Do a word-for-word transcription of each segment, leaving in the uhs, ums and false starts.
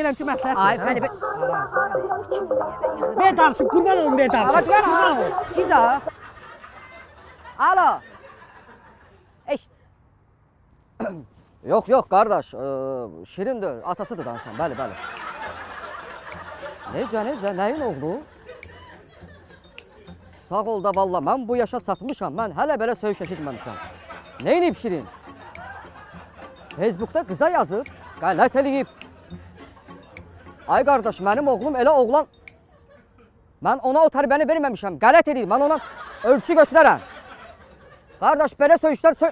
bilirəm ki, məsləhət. Ay, fəli be. Ver danışım, qurban olun, ver danışım. Ala, qurban olun. Ciza. Alo. Eş. Yox, yox, qardaş. Şirindir, atasıdır danışan, bəli, bəli. Necə, necə, nəyin oğlu? Sağ ol da valla, mən bu yaşa çatmışam, mən hələ belə söyüş eşitməmişəm. Neyinib Şirin? Facebookda qıza yazıb, qələt eləyib. Ay qardaş, mənim oğlum elə oğlan... Mən ona o tərbiyəni verməmişəm, qələt eləyib, mən ona ölçü götürərəm. Qardaş, belə söyüşlər söy...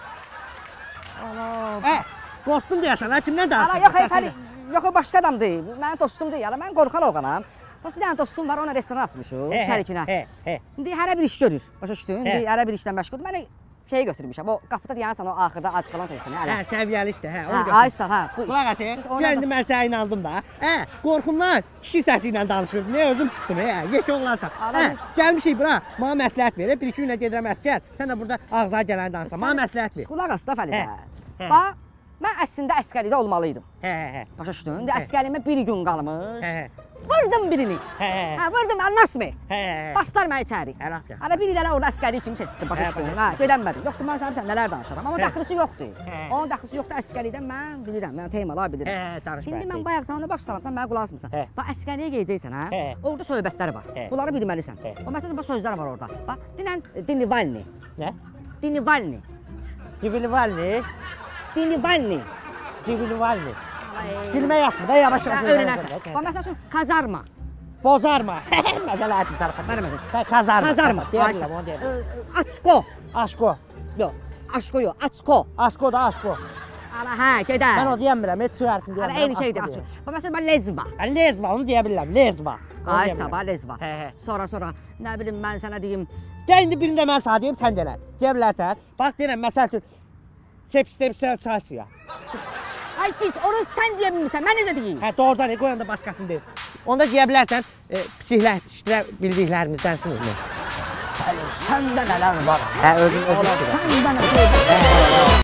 Ə, qorxdum deyəsən, hə, kimdən danışın? Ala, yox, efəli, yox, o başqa adam deyil, mənim dostum deyil, mən qorxan oğlanam. Bax, bir dənə dostum var, ona restoran açmışıq, şərikinə. İndi hərə bir iş görür, başa düşdün, indi hərə bir işdən məşğuldur. Mənə şeyi götürmüşəm, o qapıda deyənsən, o axırda ac qalan teysən. Hə, səviyyəli işdə, hə, onu götürmüşəm. Hə, Aysel, hə. Qulaq atı, gəndi mən sənə inandım da. Hə, qorxumdan kişi səsi ilə danışır, nə özüm tutdum, hə, yekə oğlansan. Hə, gəlmişik bura, mənə məsləhət verir, bir iki günlə gedirəm əskər, sən də burada ağzına gələni danışsan, mənə məsləhət ver. Qulaq asda Fəlidə. Bax, mən əslində əskəridə olmalıydım. Hə, hə, hə. Başa düşdün, indi əskərimə bir gün qalmış. Hə, hə. Vırdım birini. Hə, hə. Hə, vırdım, Nasmet. Hə, hə. Baslar mənə içəri. Hə, laf ya. Hələ bir il elə orada əskəri kimi seçdim, başa düşdün. Hə, gedənmədim. Yoxsa mən sənə nələr danışaram, amma dəxlisi yoxdur. Onun dəxlisi yoxdur, əskəridən mən bilirəm, mən teymalar bilirəm. Hə, danış bəli. İndi mən bayaq sana baş salam, sən mənə qulaq asmırsan. Bax, əskəriyə gedəcəksən, hə? Orada söhbətlər var. Bunları bilməlisən. O məsələn, bax, sözlər var orada. Bax, dinən Dinivalni. Nə? Dinivalni. Divilivalni. Dinivalni. Divilivalni. Dilmə yapma da, yavaş-yavaş öyrənərsən. Bax, məsələn üçün, kazarma. Bozarma. Məsələ ətim tərəfə. Mənə məsələn. Kazarma. Kazarma. Deyirəm, onu deyirəm. Açko. Aşko. Yox, aşko yox, açko. Aşko da aşko. Ala, hə, gedər. Mən o deyəmirəm, heç su hərfini deyəmirəm. Ala, eyni şeydir, açko. Bax, məsələn, mən lezva. Lezva, onu deyə bilirəm, lezva. Ay, sabah lezva. Sonra, sonra, nə bilim, mən sənə deyim. Gəl, indi birində mən sağ deyim, sən deyəm. Deyə bilərsən. Bax, deyirəm, məsəl üçün, sepsipsasiya. Ay, pis, onu sən deyə bilmirsən, mən necə deyim? Hə, doğrudan, qoyanda başqasını deyim. Onda deyə bilərsən, psixlər, iştirə bildiklərimizdənsiniz mi? Səndə nələr var? Hə, özün, özün. Səndə nələr var?